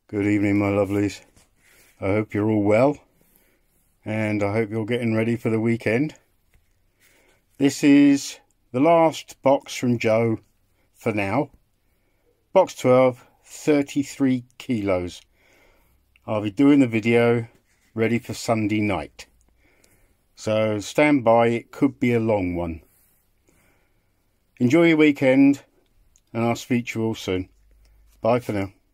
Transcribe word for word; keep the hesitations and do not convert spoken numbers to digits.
Good evening, my lovelies. I hope you're all well, and I hope you're getting ready for the weekend. This is the last box from Joe for now. Box twelve, thirty-three kilos. I'll be doing the video ready for Sunday night. So stand by, it could be a long one. Enjoy your weekend, and I'll speak to you all soon. Bye for now.